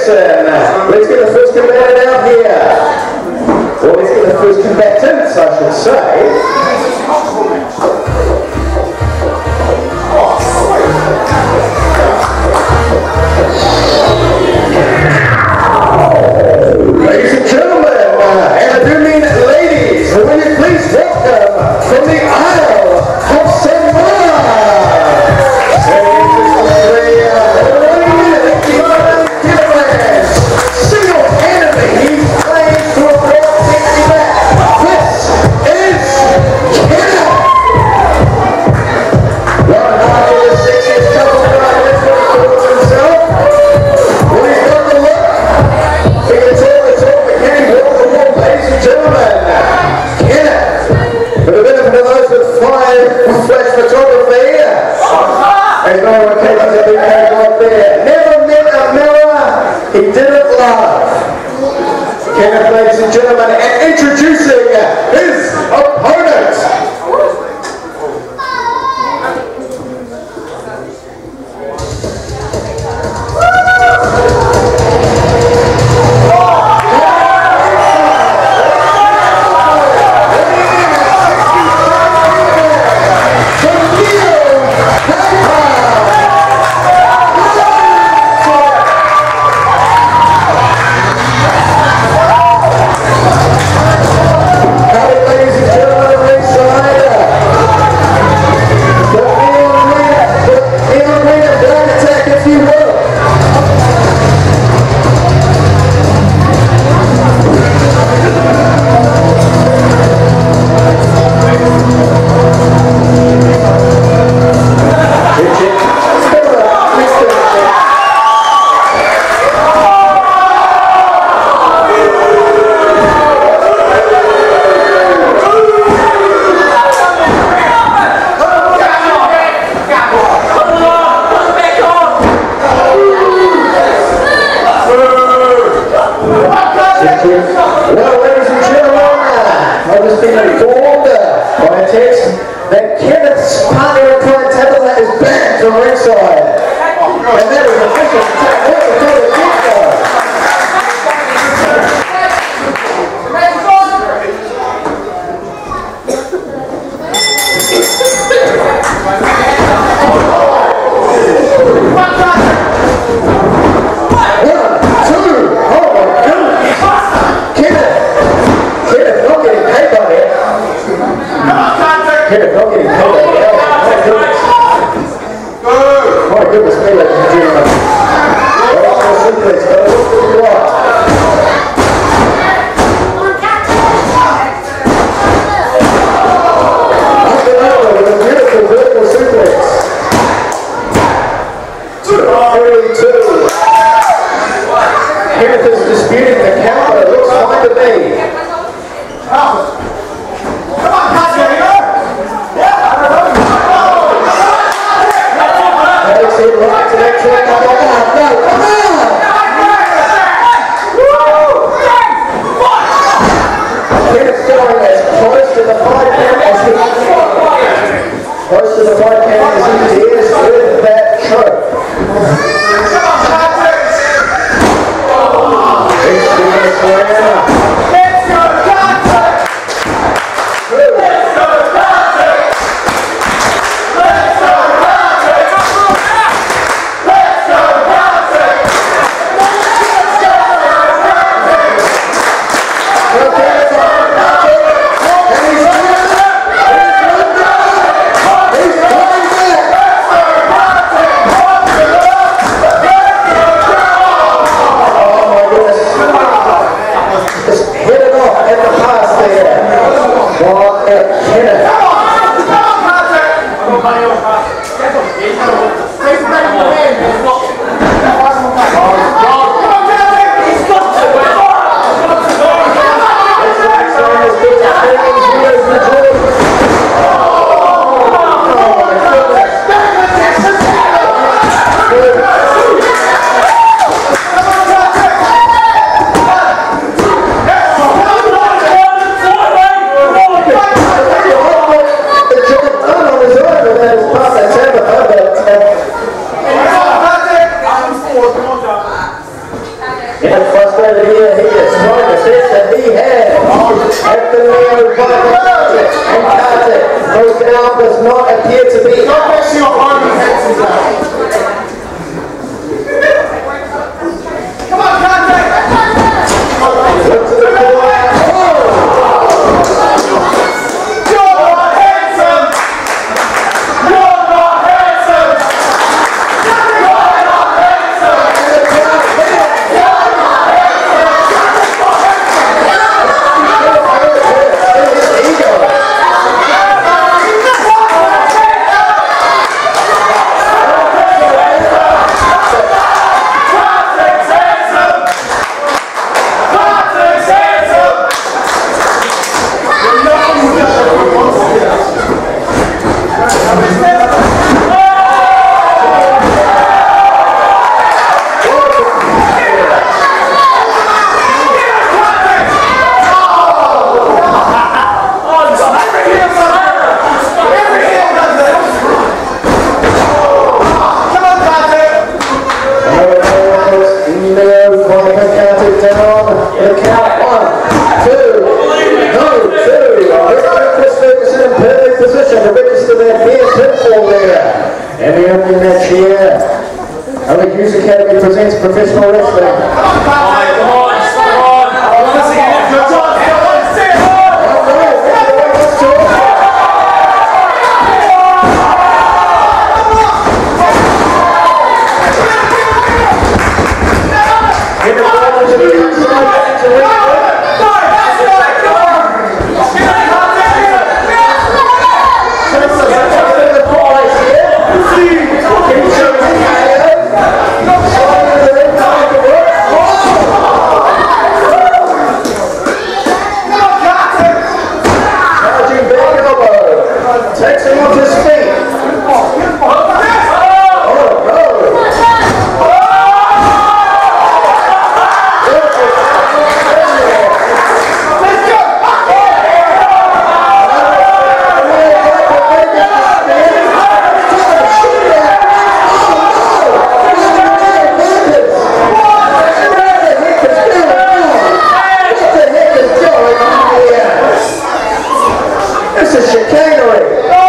Jackson. Let's get the first combatant out here. Well, let's get the first combatants, I should say. Ladies and gentlemen, and I do mean ladies, will you please welcome from the Isle of Sombras, single-handedly, he's playing to a broad 60 back. This is Kenith. One half of the 60th couple guy, that's what he calls himself. When he's got the look, he can talk the talk, but can he walk the walk, ladies and gentlemen? Kenith, for the benefit of those with flash photography, there's no one cases have been made right there. Never met a mirror he didn't love. Kenith, ladies and gentlemen, and introducing his opponent. Well, ladies and gentlemen, I've just been informed by a text that Kenith's partner in crime tablet is banned from ringside. And that is official to take all the credit to Kenith not getting paid by the hour. My goodness. My goodness me, ladies and gentlemen. Well, I'm simply, it's got to look to the right. Up and over with a beautiful vertical suplex. 3-2. Kenith is disputing the counter. It looks fine to me. Right to that trick. No, come on! Kenith's going as close to the 5 count as he can. Close to the 5 count as he dares with that choke. He's over here. He is trying the best that he has. After Leo by Kartik, and Kartik, those down does not appear to be. God bless your army hands down. Come on, Kartik! Look to the corner. Hughes Academy presents professional wrestling. Takes him off his feet. This is chicanery.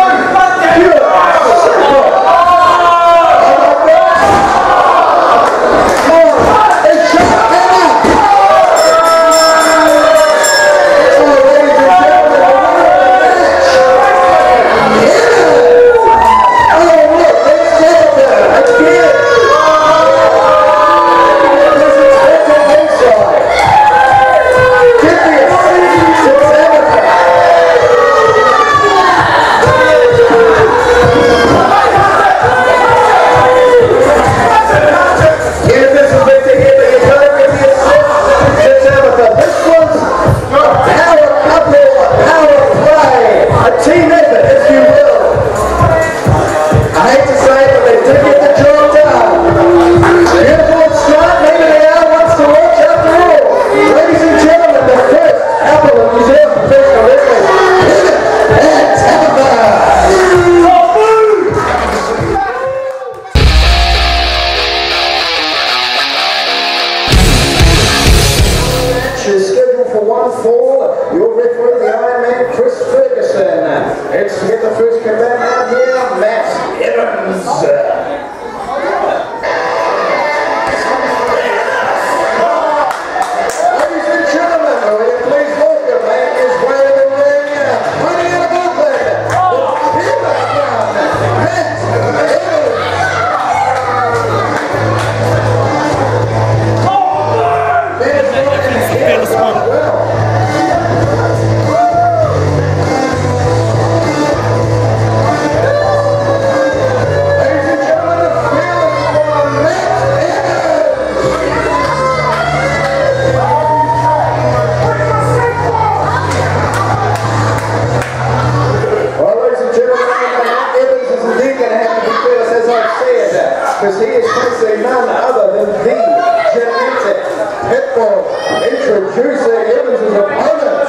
Because he is facing none other than the genetic pitbull, introducing Evans' opponent.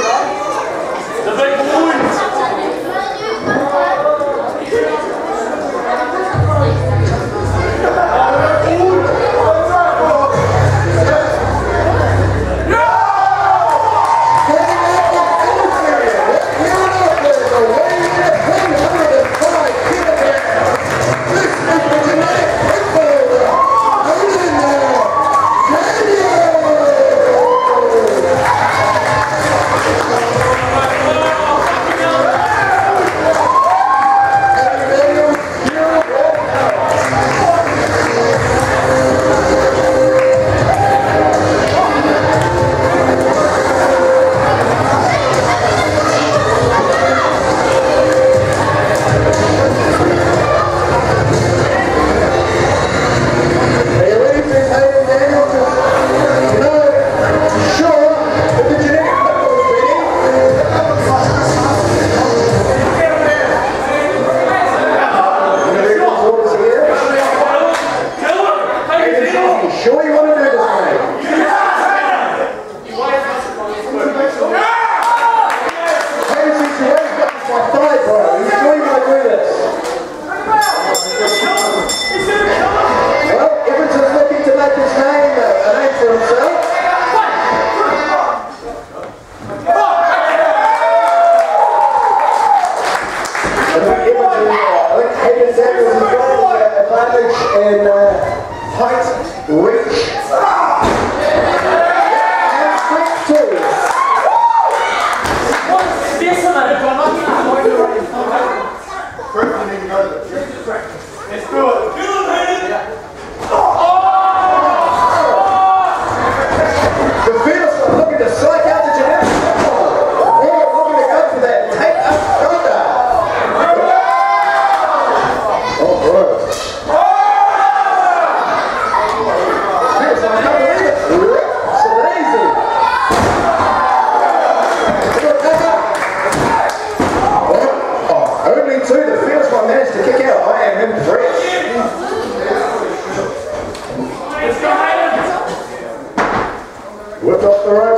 The big wound.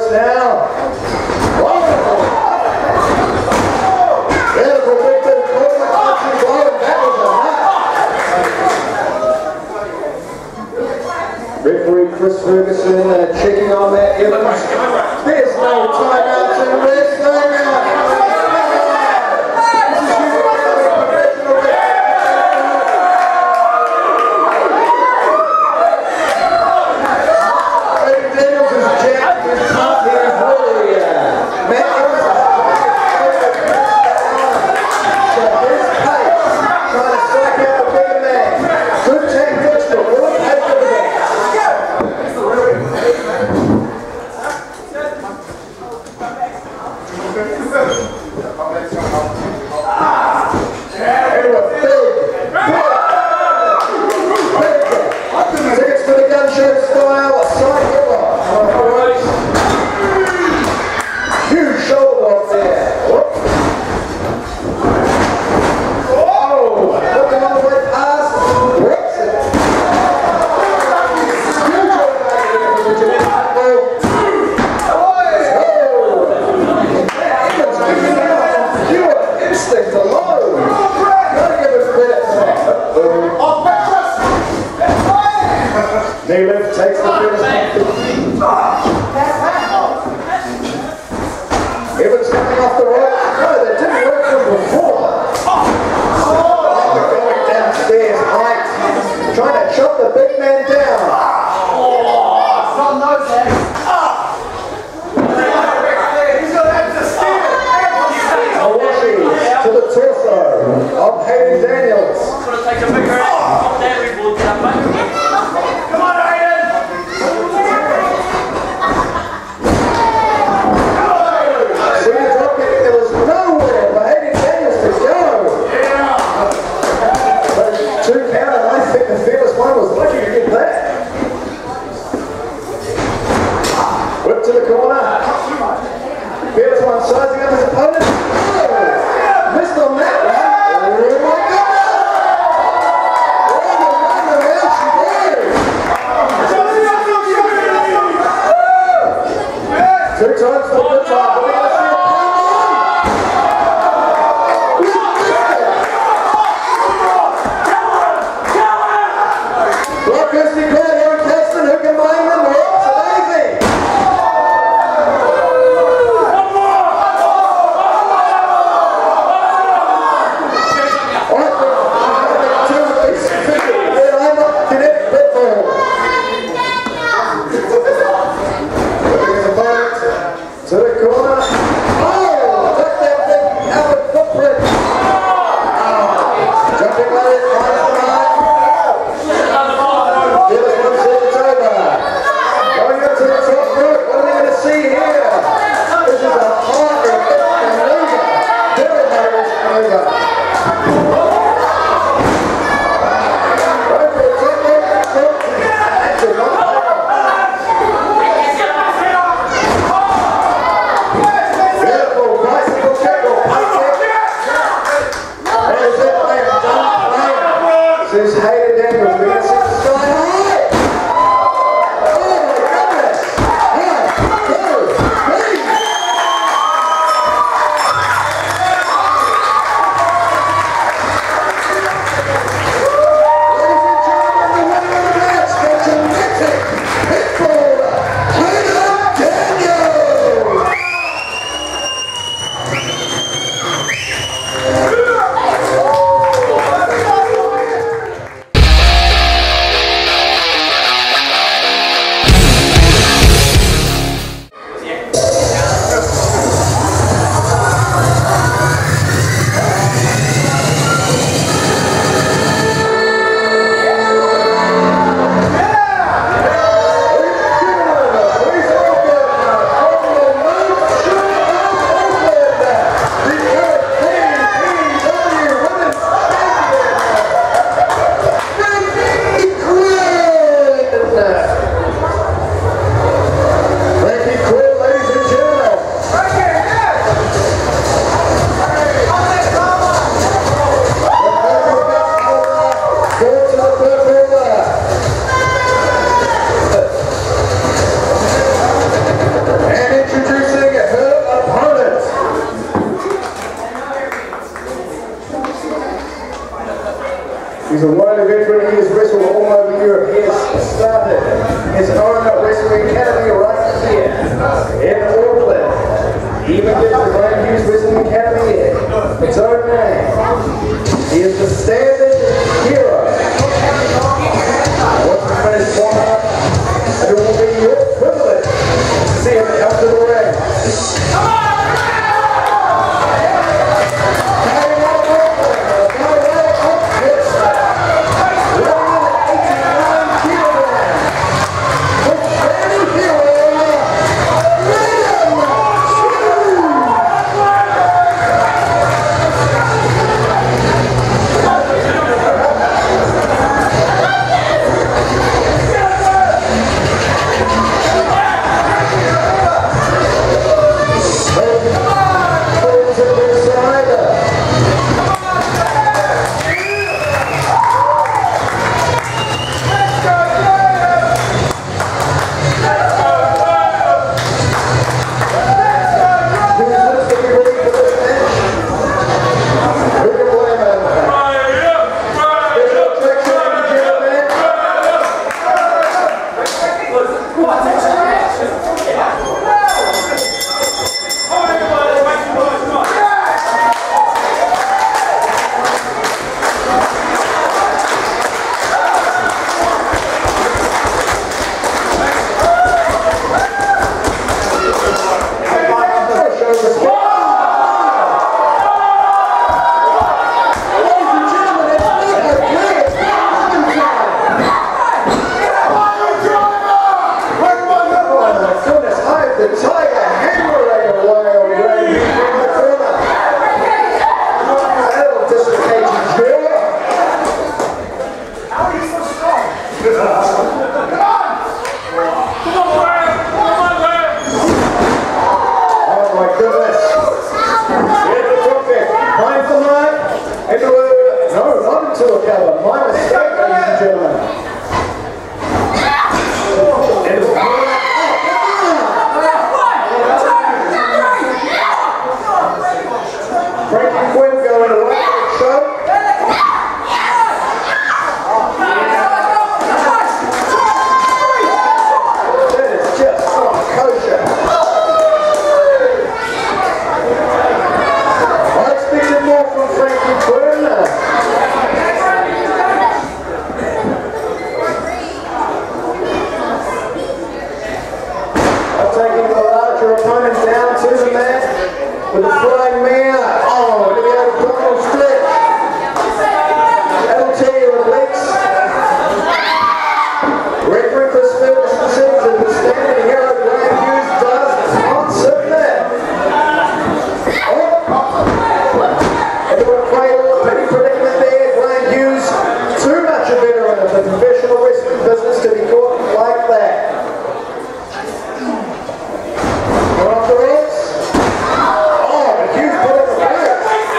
works now. Beautiful big corner, punching blow, and that was a nut. Referee Chris Ferguson checking on that. There's no timeouts in wrestling. To the He even gives the Grand Hughes Wrestling Academy its own name. He is the standard hero. Once we finish warm up, it will be your privilege to see him come to the ring. Frankie and Quinn going to the show. That is just kosher. I expected more from Frankie and Quinn. I'm taking the larger opponent down to the mat with a flying man. Oh, look at the abdominal stretch. That'll tell you the legs. Referee Krystal says that the standing hero Grand Hughes does not submit. Into a cradle, pretty predicament there. Grand Hughes, too much a veteran of the professional wrestling business to be caught like that. Go off the ropes. Oh, but Hughes put in the brakes.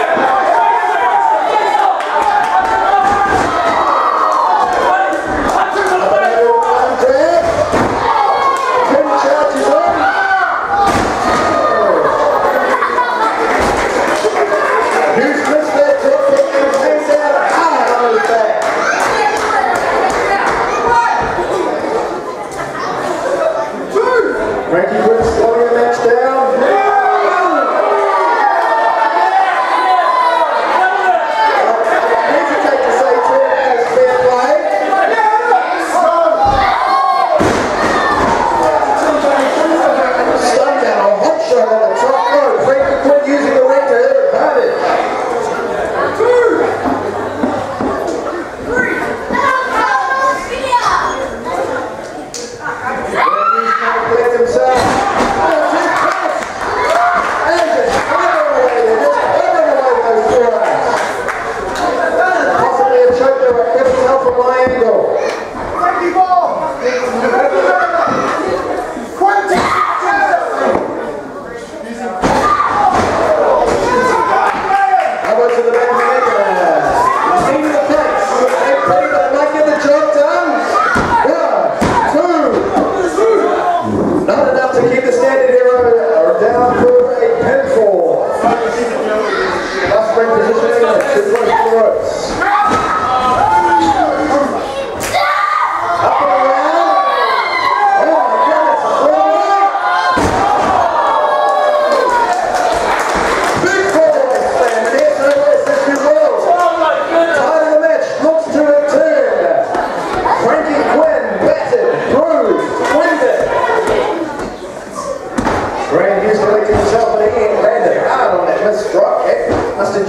Frankie Quinn slowing the match down. I hesitate to say to it as fair play. Stun down, a hot shot on the top rope. Frankie Quinn using the ring to her advantage.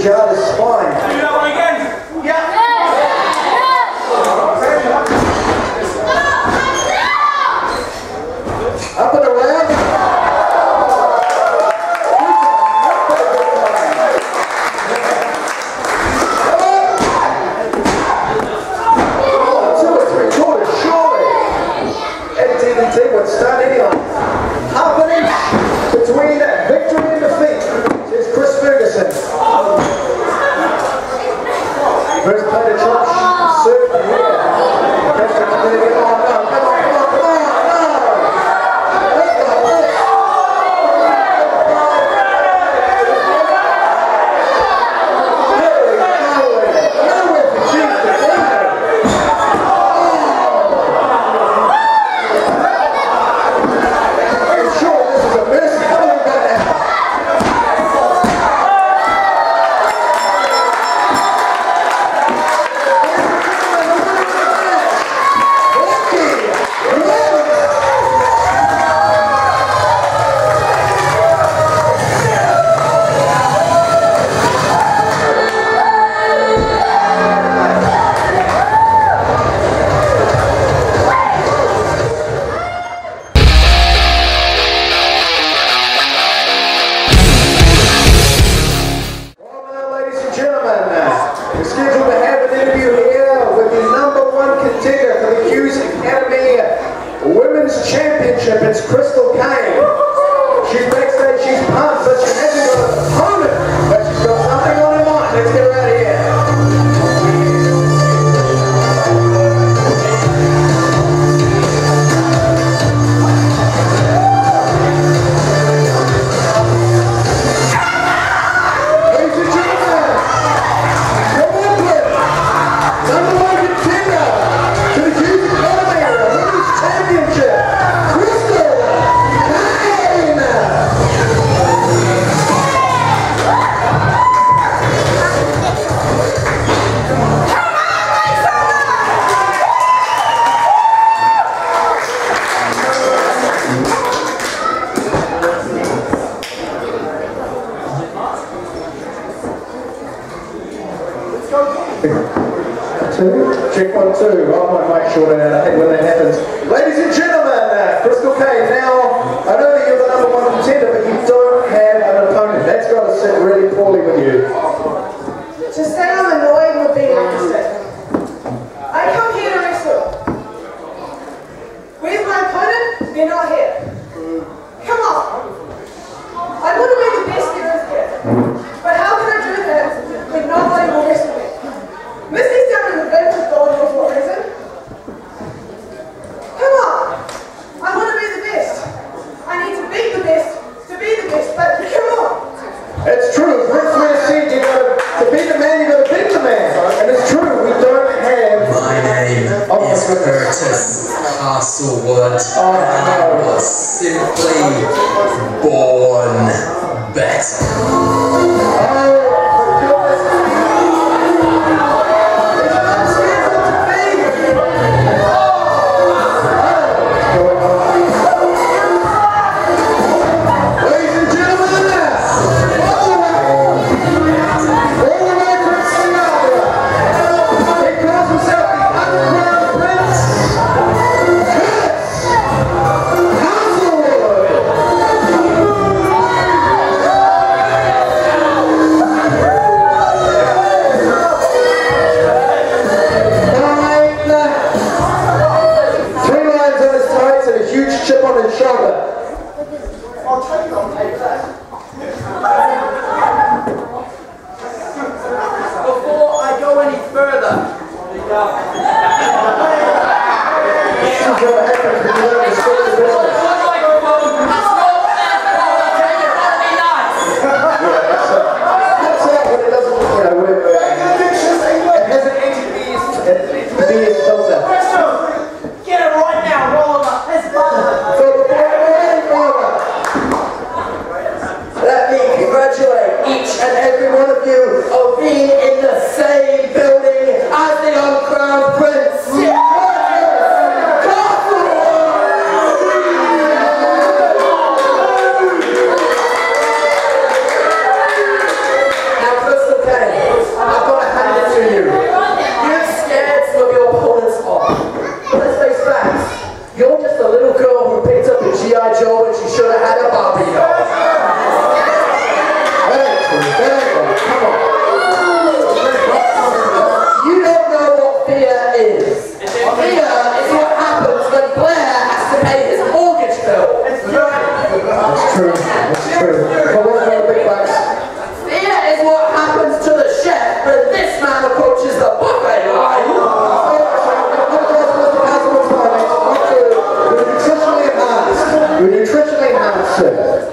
guard his spine. Do that one again? Yeah. Up and around. Would start anyone. Half an inch between victory and defeat, says Chris Ferguson. First play to Josh, serve here. Come on, no, come on, no. It's Krystal Kayne. She's backstage, she's pumped, but she hasn't got an opponent, but she's got something on her mind. Let's get her out of here. Ladies and gentlemen, your Brooklyn, number one contender to the Hughes Women's Championship. Check 1, 2. I might make sure that I think when that happens. Ladies and gentlemen, Krystal Kayne. Now, I know that you're the number one contender, but you don't have an opponent. That's got to sit really poorly with you. To say I'm annoyed would be an understatement. I come here to wrestle. Where's my opponent? They're not here. Come on. I want to be the best there is here. But how can I do that when nobody will wrestle me? Missy's down in the bed with God for what reason? Come on! I want to be the best. I need to be the best to be the best, but come on! It's true. Rick Flair said you got to be the man, you got to beat the man. And it's true, we don't have... My name is Curtis Castlewood, and I was simply born better. That's true. That's true. But what's the big bucks? Fear is what happens to the chef, but this man approaches the buffet line. You're nutritionally enhanced, sir.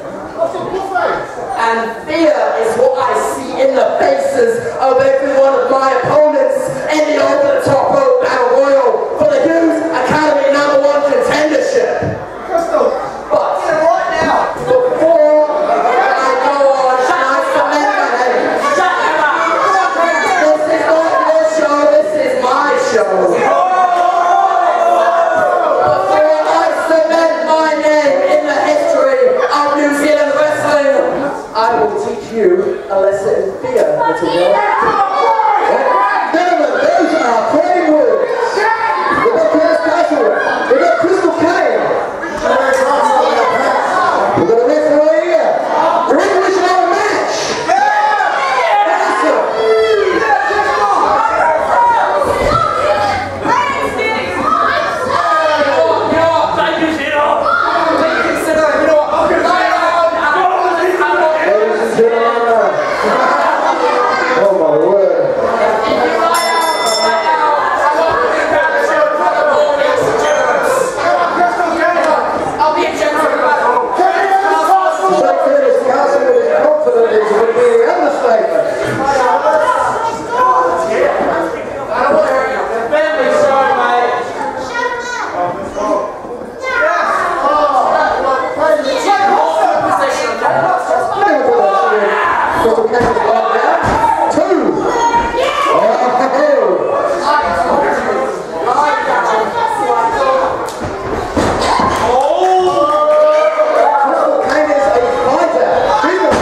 And fear is what I see in the faces of every one of my opponents in the over-the-top rope battle royal for the Hughes Academy #1 contendership. Krystal, But right now. before I go on, I submit my name. This is not your show, this is my show. Before I submit my name in the history of New Zealand wrestling, I will teach you a lesson in fear, little girl. Gentlemen, those are Quinn words. We've got Castlewood. We've got Krystal Kayne. We've got a referee here. Revolutionary match. Awesome. Ladies and gentlemen. Oh my word. Castlewood is confident it would be an understatement. Krystal Kayne is blocked out. 2. Krystal Kayne is a fighter. Jesus.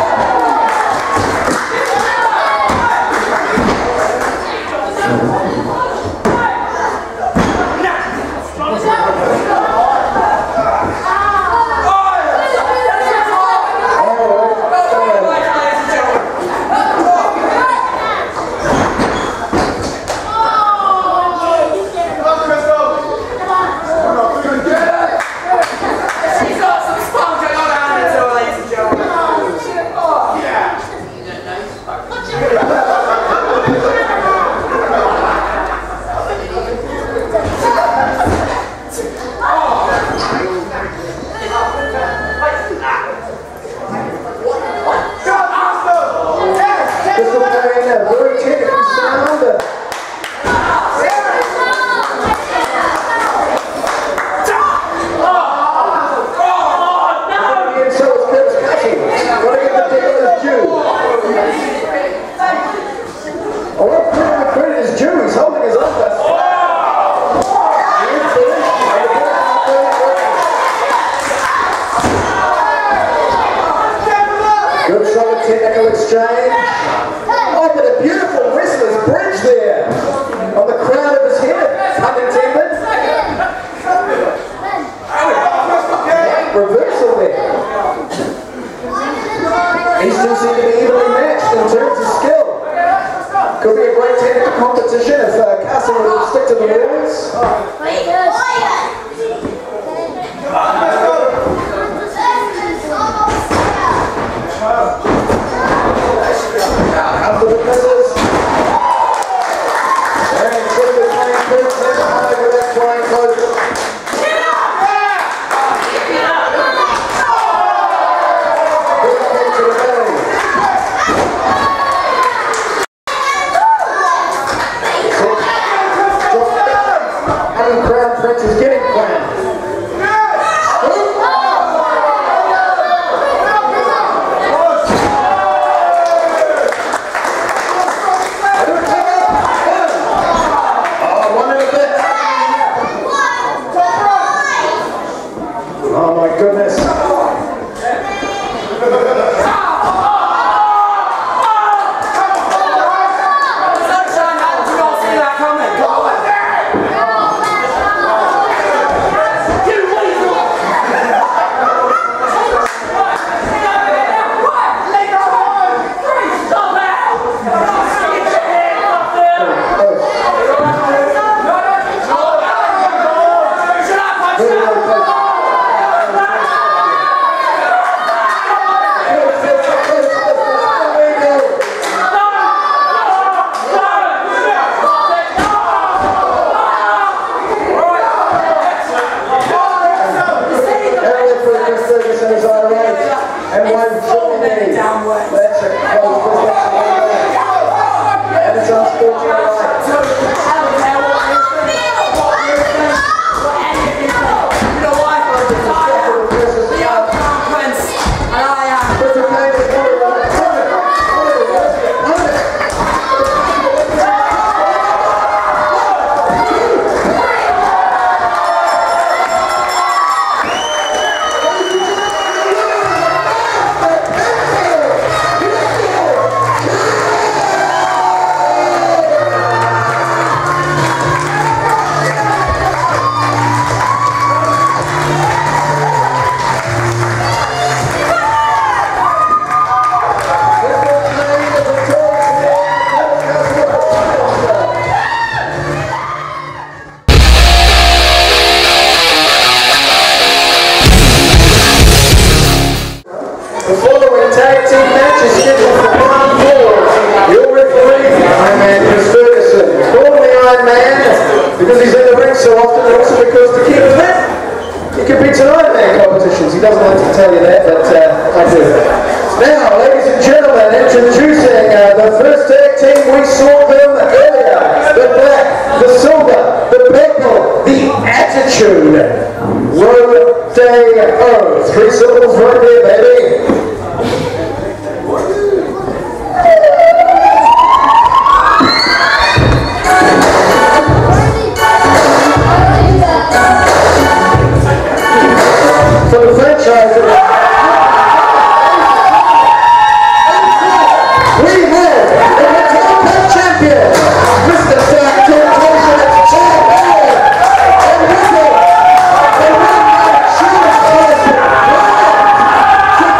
Krystal Kayne, a very technical sound. And so is Castlewood. Got to give the deal his due. I want to give him credit his due. He's holding his own best. Good solid technical exchange. Oh, but a beautiful wrestler's bridge there on the crown of his head, pun intended. Reversal there. These two seem to be evenly matched in terms of skill. Could be a great technical competition if Castlewood will stick to the rules. After the misses. And Krystal Kayne puts him high with that flying close. Good kick to the belly. Having Crown Prince is getting crowned. Oh my goodness. often, and also because to keep fit, he competes in Ironman competitions. He doesn't like to tell you that, but I do. Now, ladies and gentlemen, introducing the first tag team. We saw them earlier. The black, the silver, the purple, the attitude. Rodeo. 3 syllables right there, baby. For the franchise, we have the Inter-Promotional champion, Mr. Inter-Promotional champion, and with him, the one-man shoes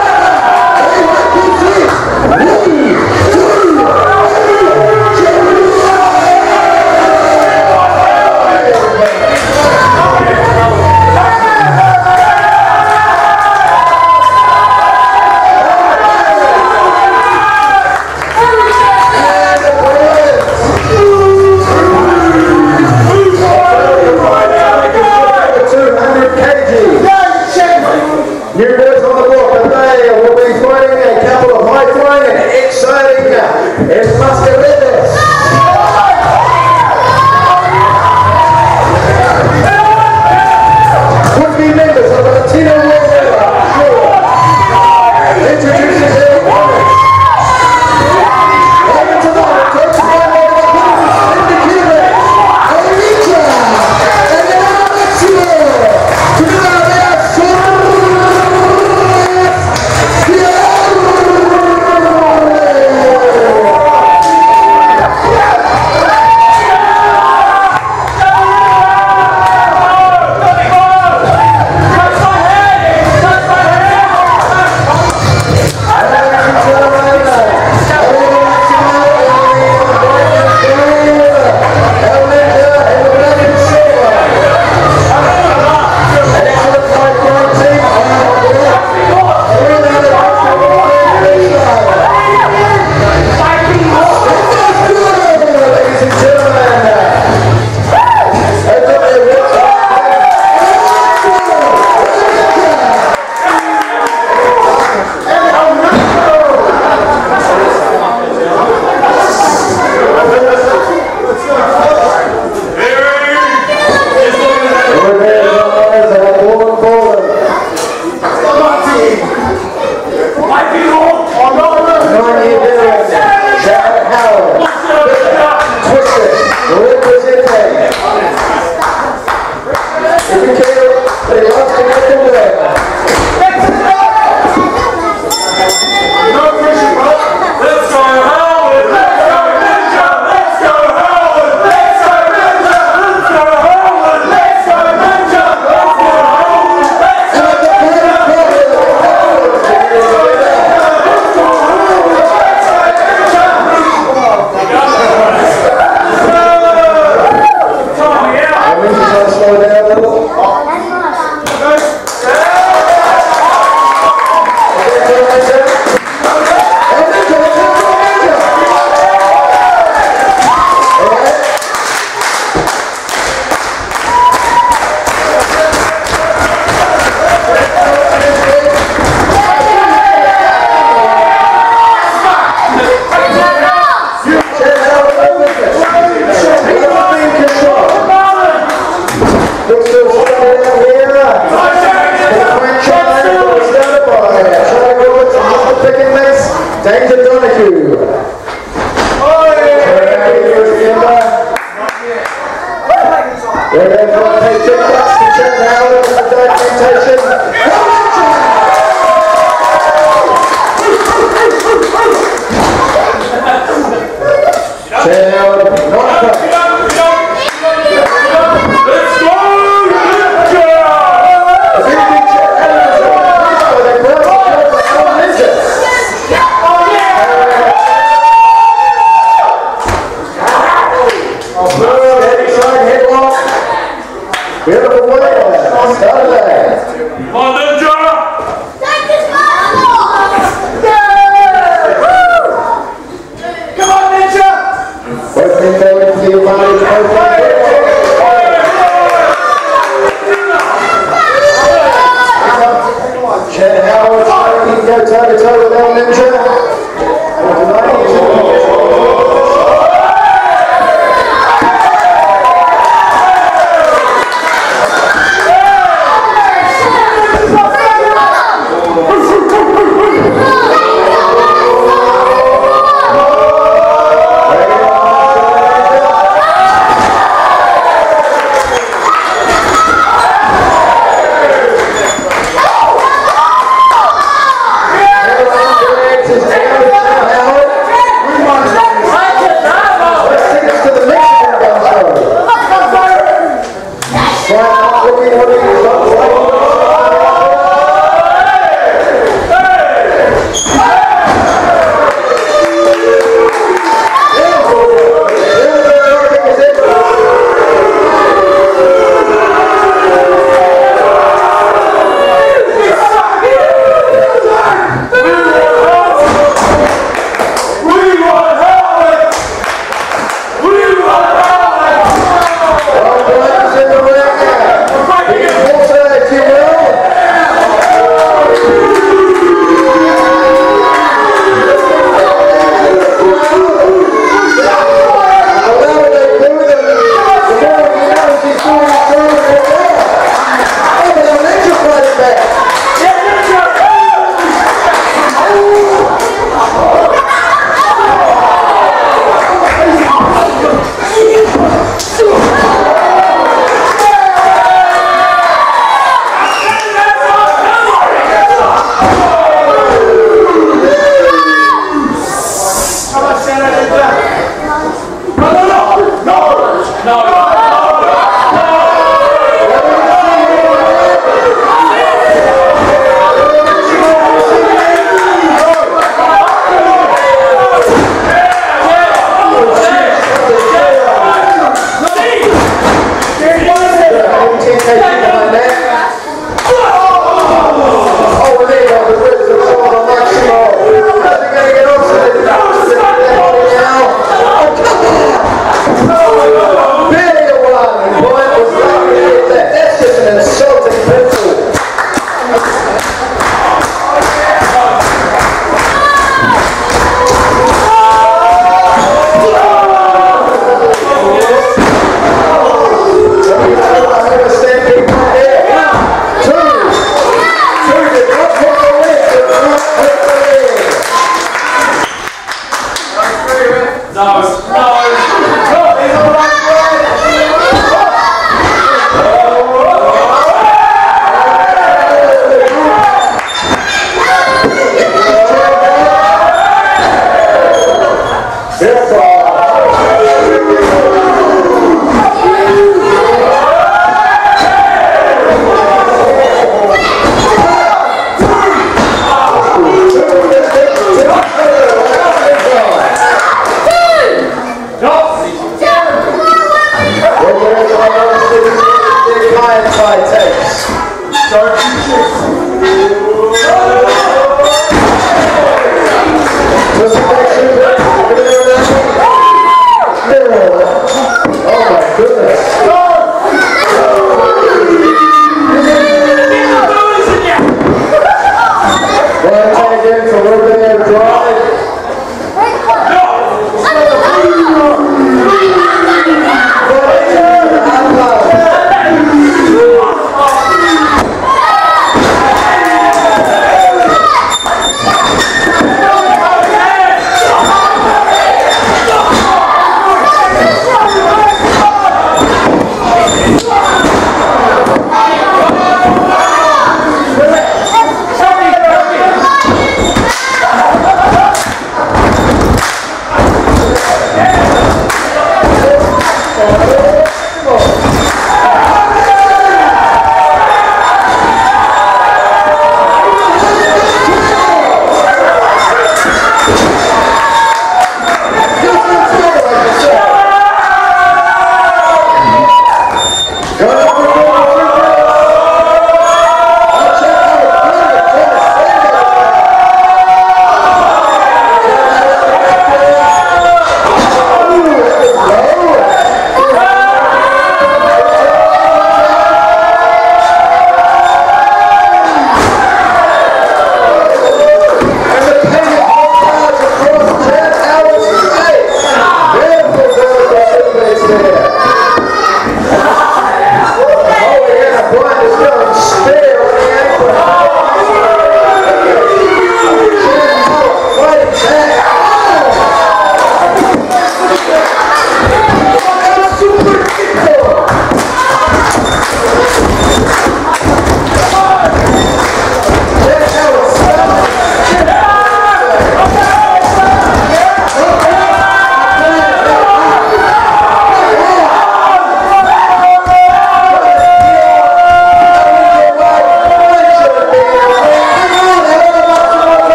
go toe-to-toe with El Ninja.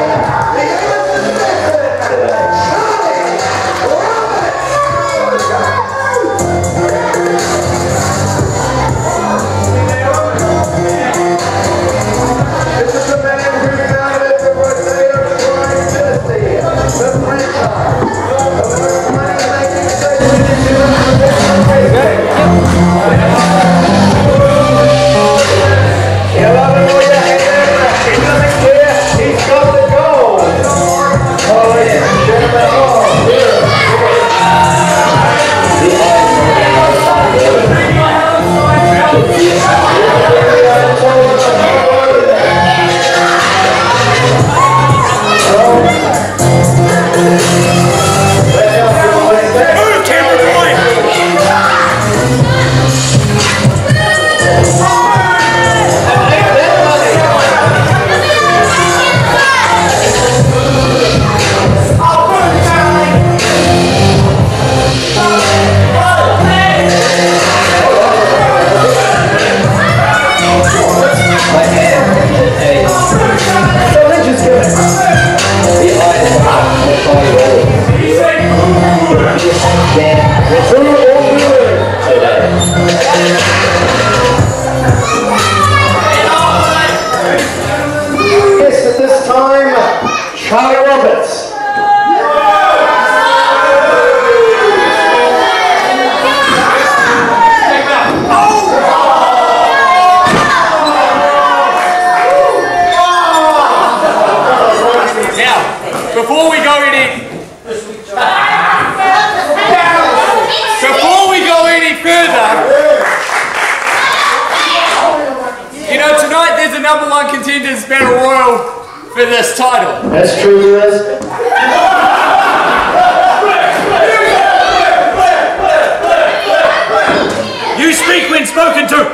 #1 contenders battle royal for this title. That's true, guys. You speak when spoken to.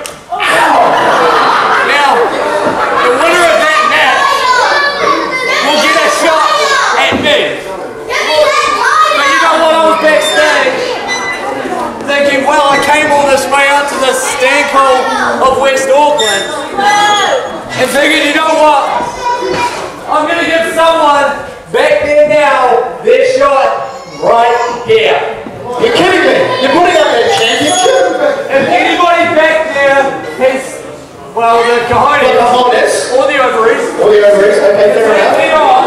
Now, the winner of that match will get a shot at me. But you know what, I was backstage thinking, well, I came all this way out to the stankhole of West Auckland and figured, you know what, I'm going to give someone back there now their shot right here. You're kidding me! You're putting up that championship! If anybody back there has, well, the cojones, or the ovaries, okay, fair enough. it on,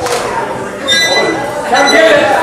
come get it.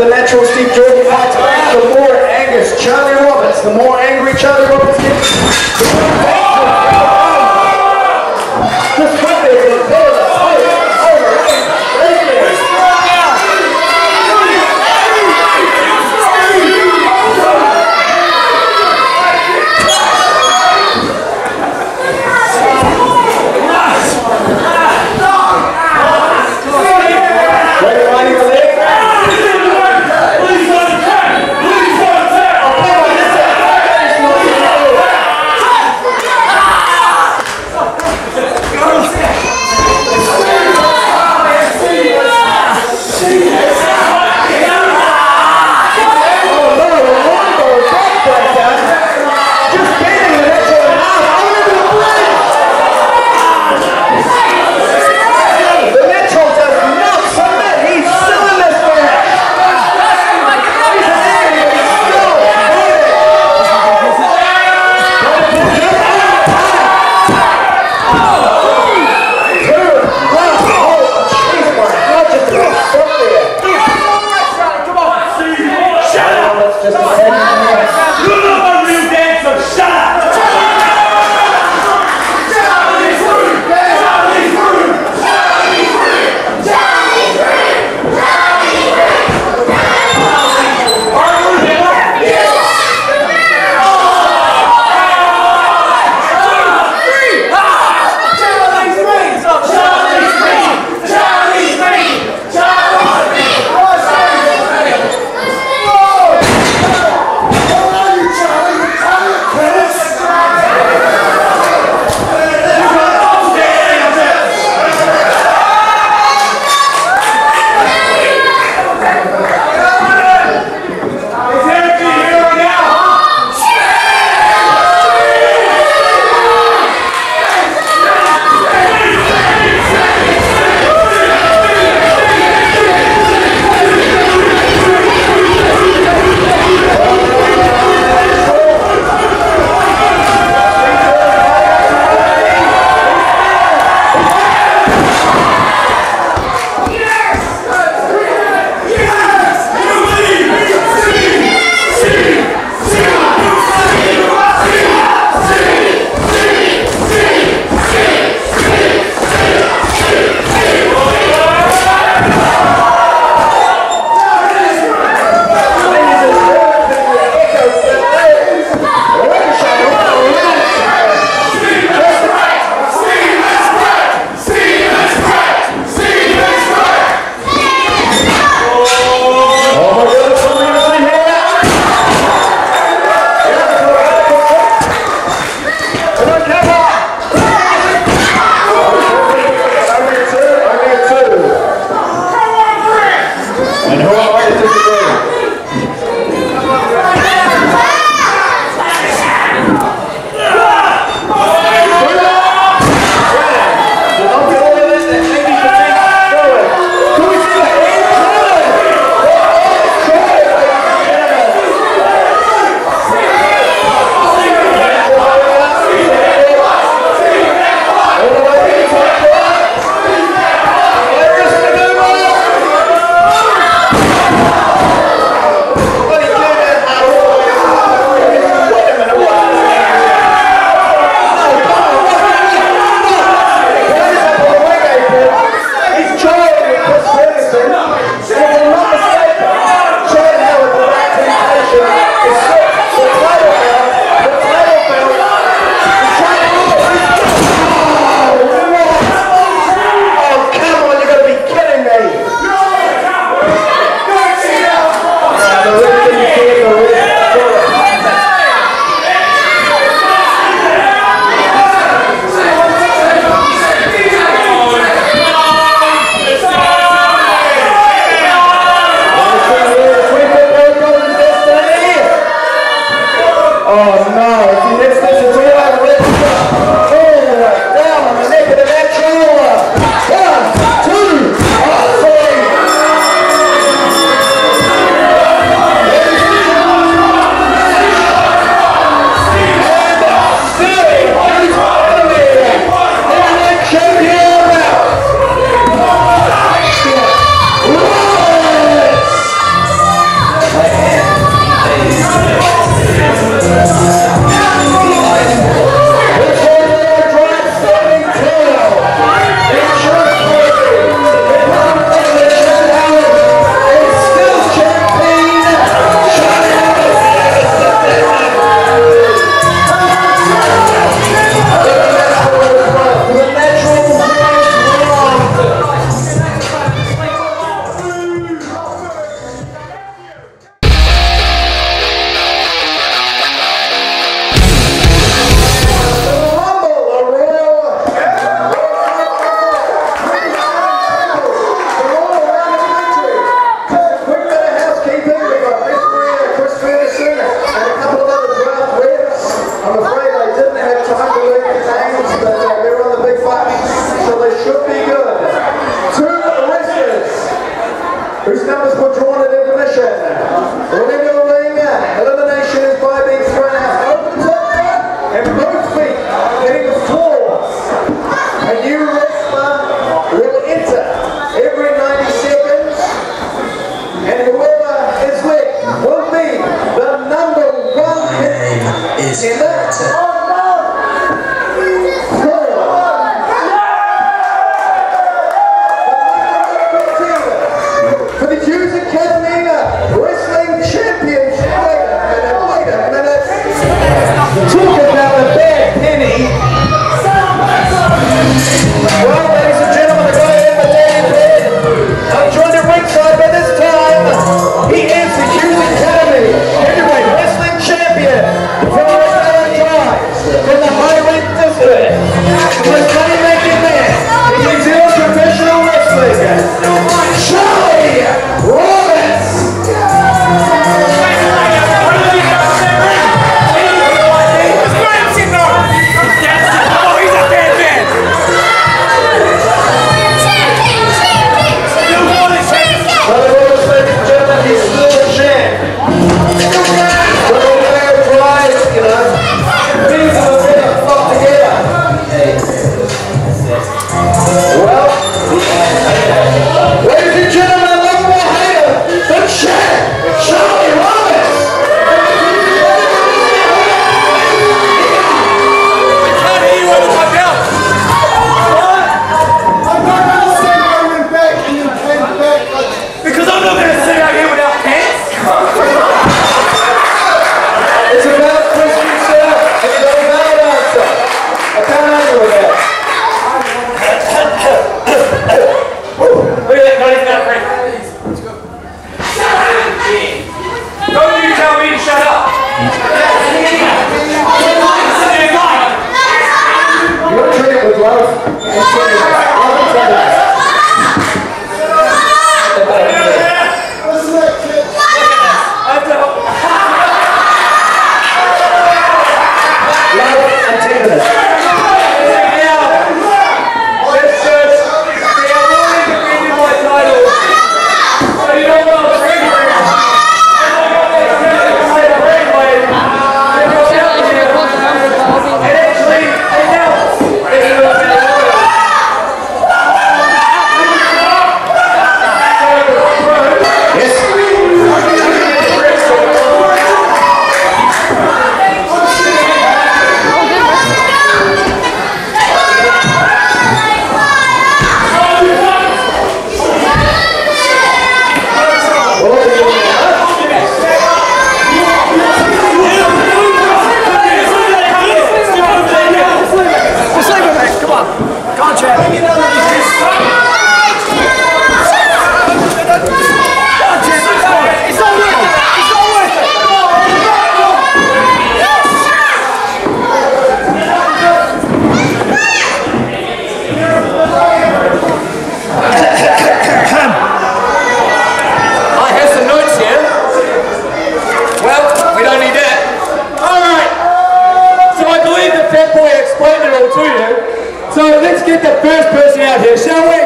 the natural Steve Jordan fights back, the more Angus Charlie Roberts, the more angry Charlie Roberts gets, the more this weapon is better than whose numbers were drawn at intermission. Within the ring, elimination is by being thrown out over the top and both feet hitting the floor. A new wrestler will enter every 90 seconds, and whoever is left will be the number one is in that. For the Hughes Academy Wrestling Championship. Wait a minute. Talk about a bad penny. Well, ladies and gentlemen, the guy in the damn bed. I'm joined at ringside by this time. He is the Hughes Academy Heavyweight Wrestling Champion from the from the Highland District. With money-making man in New Zealand professional wrestling, Charlie Roberts. So let's get the first person out here, shall we?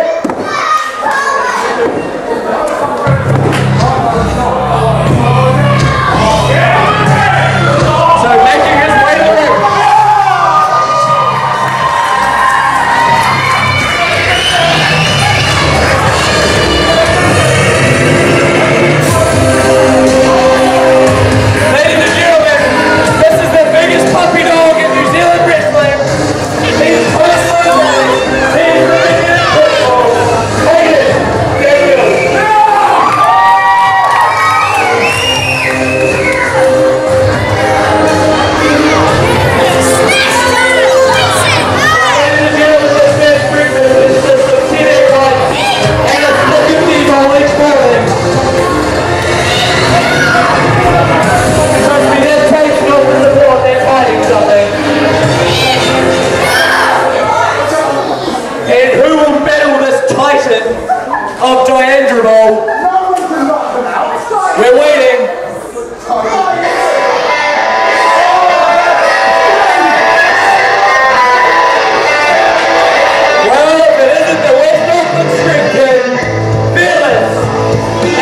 So making his way to the ring. Ladies and gentlemen, this is the biggest puppy dog in New Zealand wrestling. He's of Diandrable. We're waiting. Well, if it isn't the West Auckland Street Kid, fearless.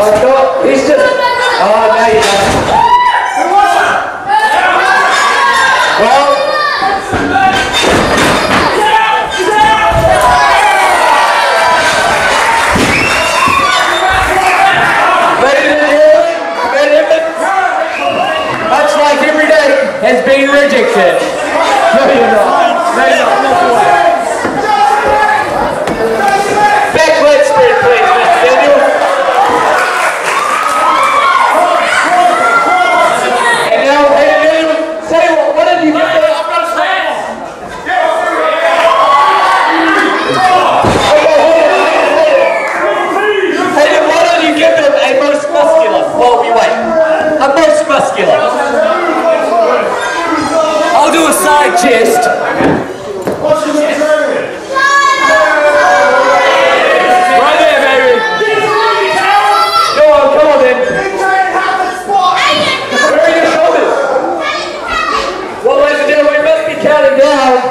No, he's just... Oh, now you know. Well... Much like every day has been rejected. No, you're not. No, you're not. Walk away. Backward spread, please, Mr. Daniel. And now, Hayden, say what did you give them? I've got a stand. Hayden, why don't you give them a most muscular while we wait? A most muscular. I'll do a side chest. Right there, baby. Go on, come on then. Where are your shoulders? Well, ladies and gentlemen, we must be counting down.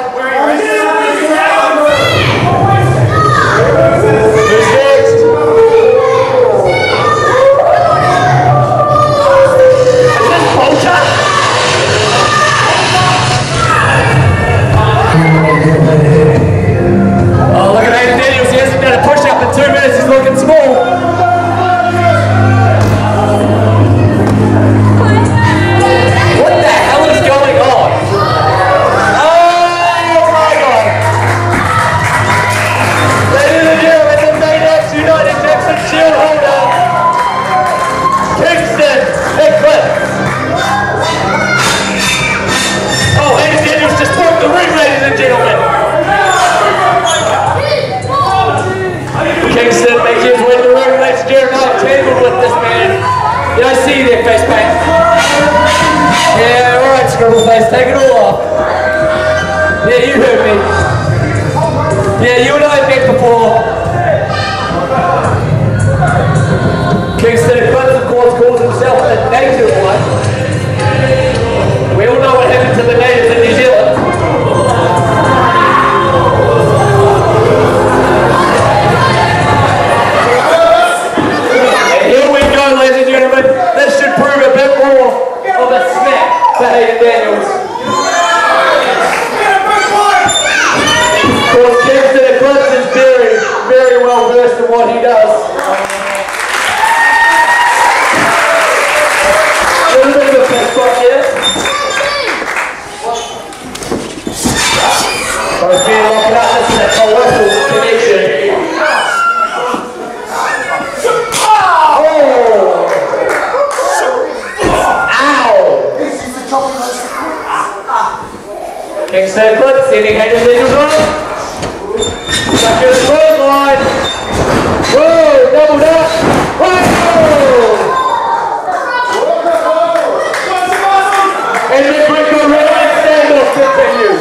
Who's next? Is this Bolter? Oh, look at Hayden Daniels. He hasn't done a push-up in 2 minutes. He's looking small. What the hell is going on? Oh my God. Ladies and gentlemen, the Maydax United Jackson Shield holder, Kingston Eclipse. Oh, Hayden Daniels just broke the ring, ladies and gentlemen. Kingston makes his way to the ring, ladies and gentlemen. I'm tangled with this man. Did I see you there, face paint? Yeah, alright, scribble face, take it all off. Yeah, you heard me. Yeah, you and I have met before. Kingston Eclipse, of course, calls himself a native one. We all know what happened to the natives in New Zealand. And here we go, ladies and gentlemen. This should prove a bit more of a snap for Hayden Daniels. Of course, Kingston Eclipse is very, very well versed in what he does. A little bit of a fist bump here. Both men locking up. This is a colossal connection. Kingston Eclipse sending Hayden Daniels on. Back to the clothesline. Whoa, doubled up. Whoa! And the Greco-Roman standoff continues.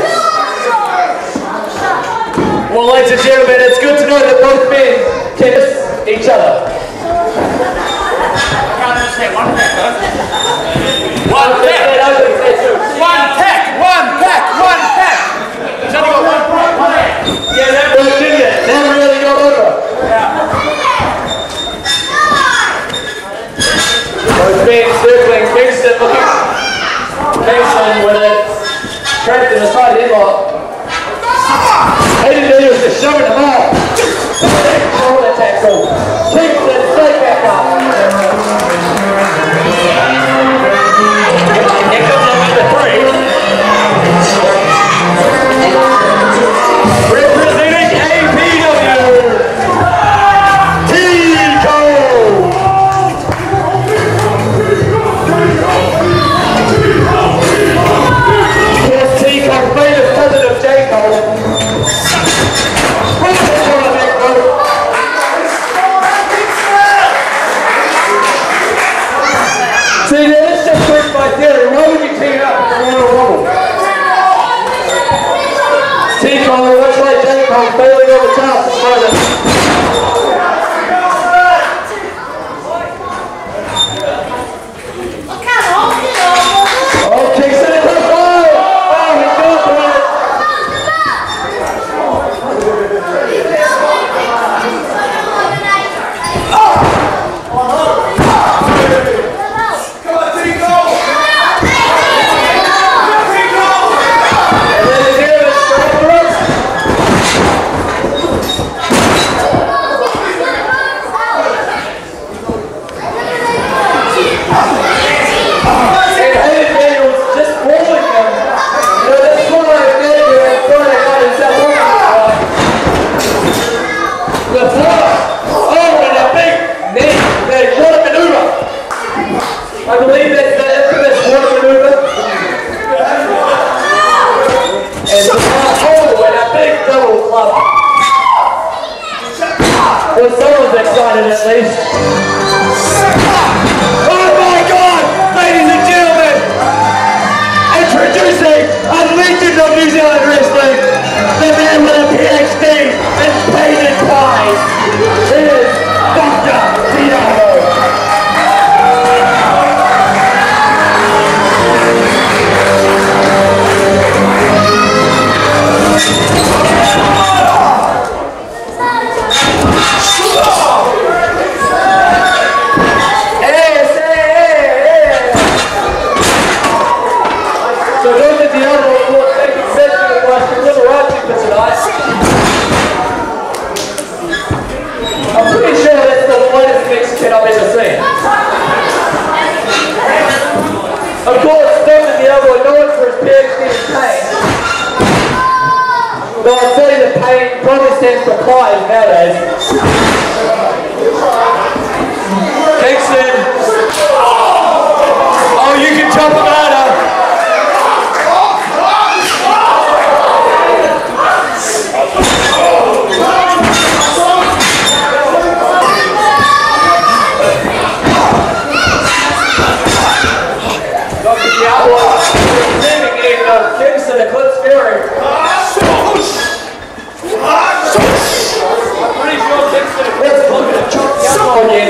Well, ladies and gentlemen, it's good to know that both men can miss each other. I can't understand one pack, huh? One pack! One pack! One pack! One pack! He's only got one pack. Yeah, that worked, didn't it? That really got over. Yeah. Both men circling Kingston, looking. Kingston with it. Trapped in the side headlock. Hayden Daniels just shoving him off. Shoulder tackle. Kingston straight back up. Here comes number 3. Representing APW, Tico. Yes, Tico, famous cousin of Jacob. See, let's just push my theory. Why would you team up with the Royal Rumble? Tico, looks like Jacob failing on the top this moment. Oh, Kingston in the goal! Oh, he's going for it! Oh! was excited at least. Oh my God, ladies and gentlemen, introducing a legend of New Zealand wrestling, the man with a PhD in pain and pies. It is Dr. Diablo. So Dr. Diablo will take exception of my liberation for tonight. I'm pretty sure that's the lightest Mexican I've ever seen. Of course, Dr. Diablo is known for his PhD in pain. But I'd say that pain probably stands for pies nowadays. Kingston. Oh, you can chop him out. Kingston Eclipse Fury. I'm pretty sure Kingston Eclipse is looking to chop the elbow again.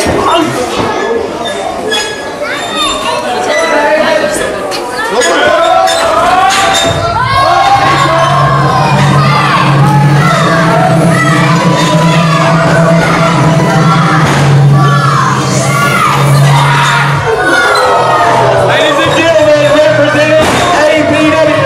Ladies and gentlemen, representing APW.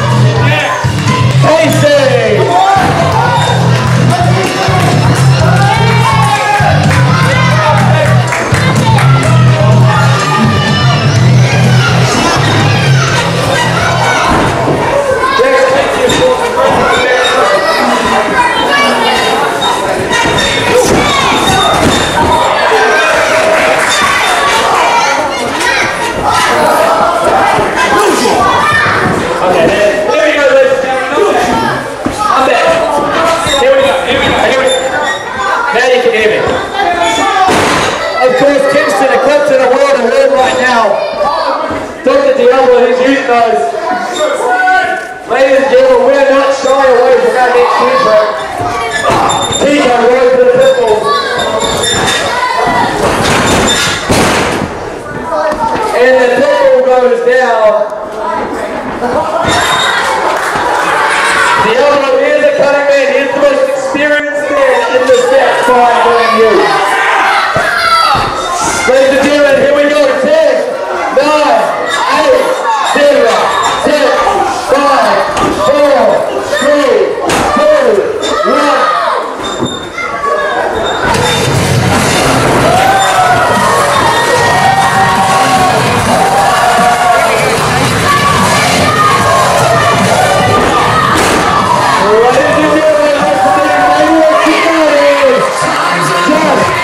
Okay, here we go, ladies and gentlemen. I'm back. Here we go. Now you can hear me. Of course, Kingston Eclipse in a world of hurt right now. Dr. Diablo, who's using those. Ladies and gentlemen, we're not shy away from our next intro. Tico goes to the pistol. And the pistol goes down. Diablo is a cutting man. He is the most experienced man in the set by Glenn Hughes. Ladies and gentlemen, here we go. 10, 9, 8, 0, 10, 5, 4, 3, 2, 1. Ladies and gentlemen, let's see.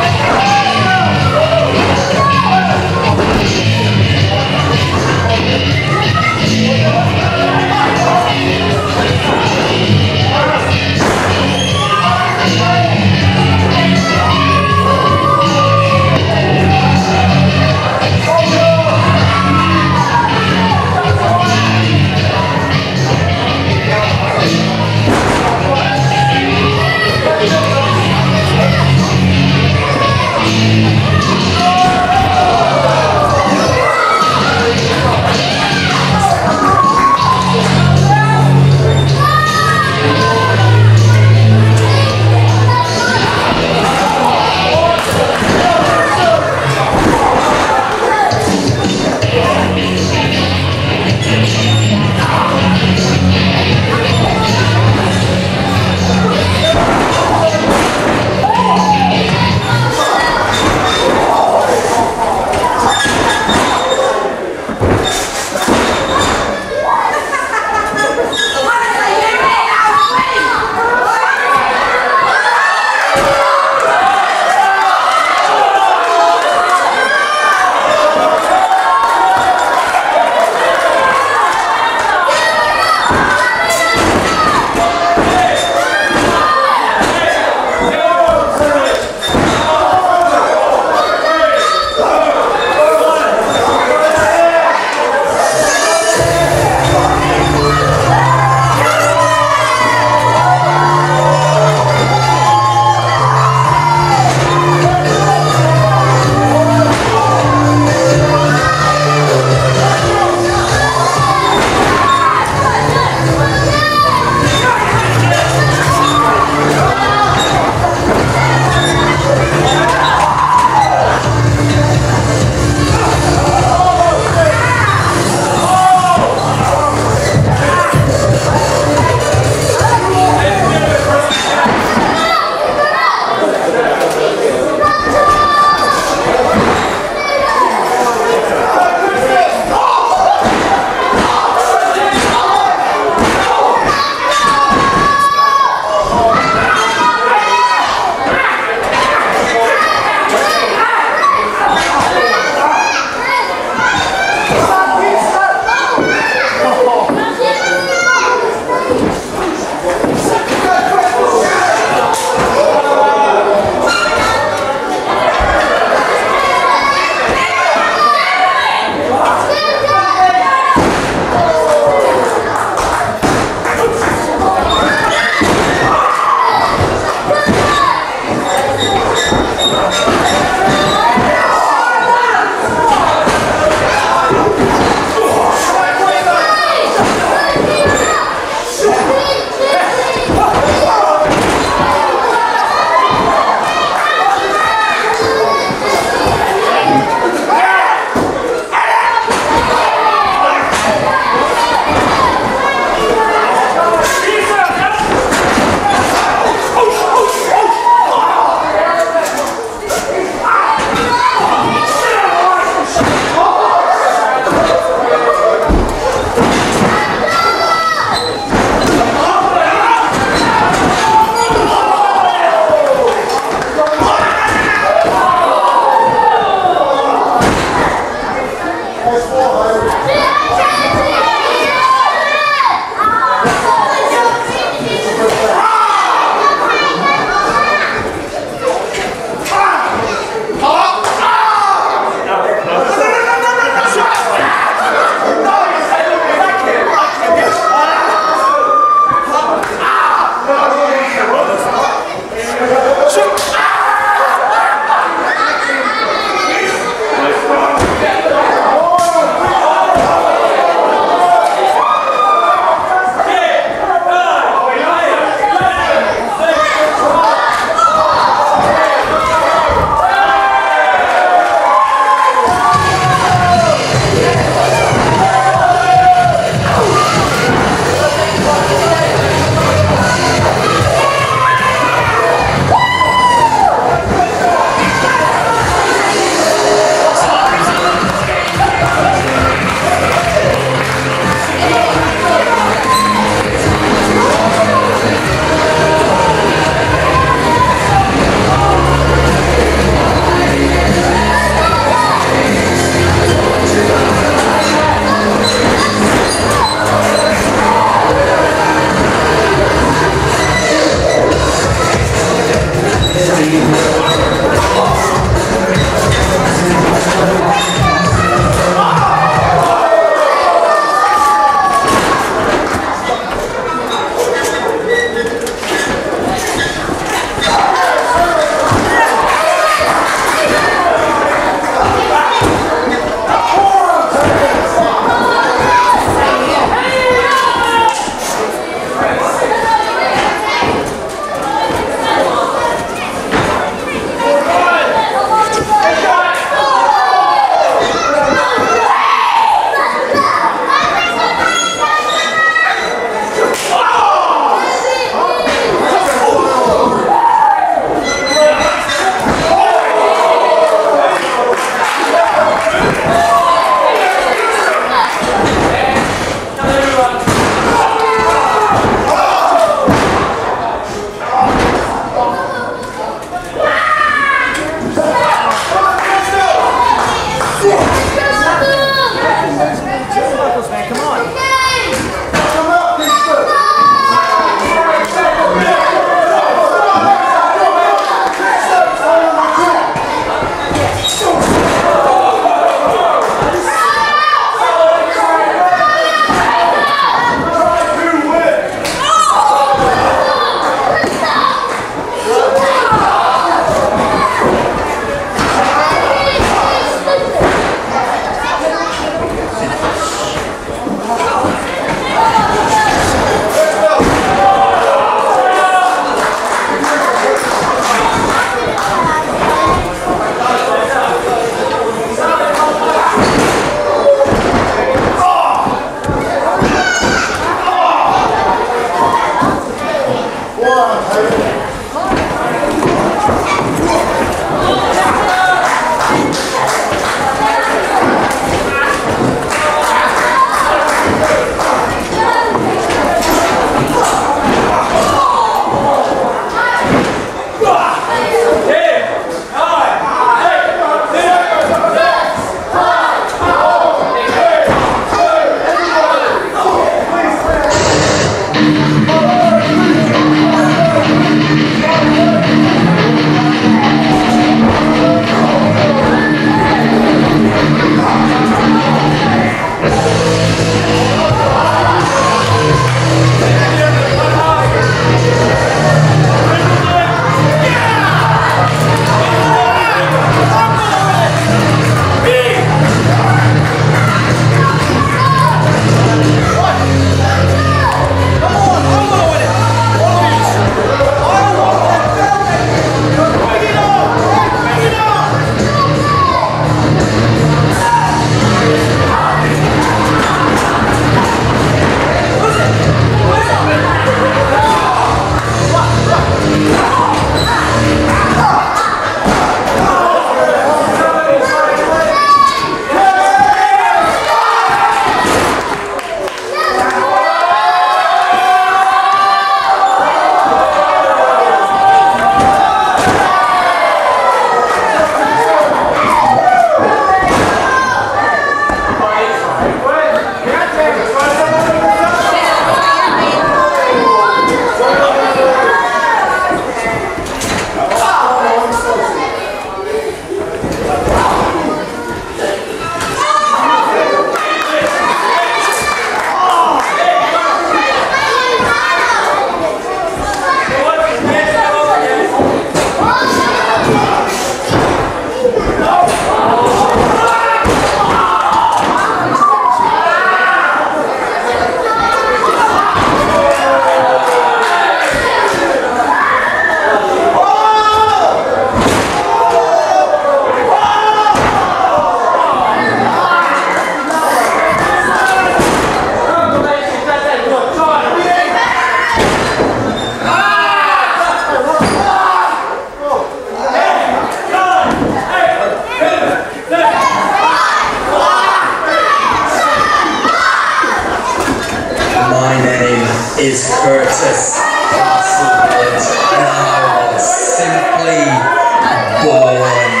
is Castlewood, and I was simply born.